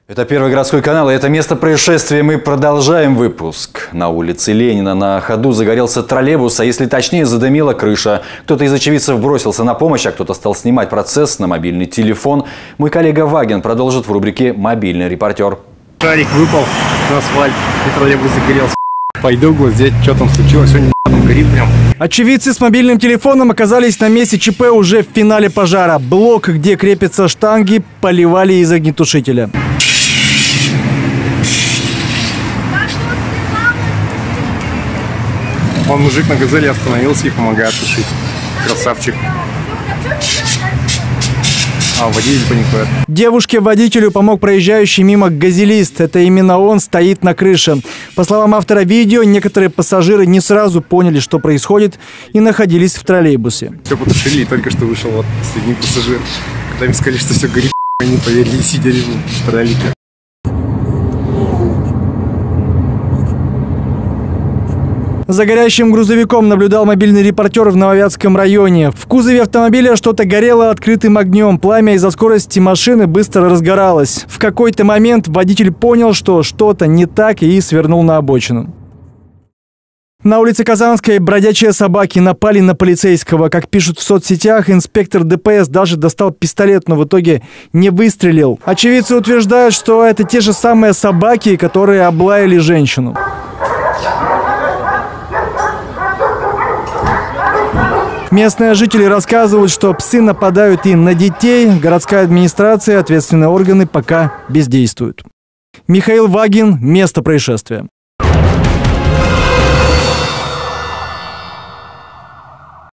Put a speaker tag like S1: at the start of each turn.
S1: Это Первый городской канал, и это место происшествия. Мы продолжаем выпуск. На улице Ленина на ходу загорелся троллейбус, а если точнее, задымила крыша. Кто-то из очевидцев бросился на помощь, а кто-то стал снимать процесс на мобильный телефон. Мой коллега Вагин продолжит в рубрике «Мобильный репортер».
S2: Шарик выпал на асфальт, и троллейбус загорелся. Пойду глазеть, что там случилось. Сегодня там горит прям.
S3: Очевидцы с мобильным телефоном оказались на месте ЧП уже в финале пожара. Блок, где крепятся штанги, поливали из огнетушителя.
S2: Вон мужик на газели остановился и помогает тушить. Красавчик. А водитель паникует.
S3: Девушке-водителю помог проезжающий мимо газелист. Это именно он стоит на крыше. По словам автора видео, некоторые пассажиры не сразу поняли, что происходит, и находились в троллейбусе.
S2: Все потушили, и только что вышел вот последний пассажир. Когда им сказали, что все горит, они поверили и сидели в троллейбусе.
S3: За горящим грузовиком наблюдал мобильный репортер в Нововятском районе. В кузове автомобиля что-то горело открытым огнем. Пламя из-за скорости машины быстро разгоралось. В какой-то момент водитель понял, что что-то не так, и свернул на обочину. На улице Казанской бродячие собаки напали на полицейского. Как пишут в соцсетях, инспектор ДПС даже достал пистолет, но в итоге не выстрелил. Очевидцы утверждают, что это те же самые собаки, которые облаяли женщину. Местные жители рассказывают, что псы нападают и на детей. Городская администрация и ответственные органы пока бездействуют. Михаил Вагин. Место происшествия.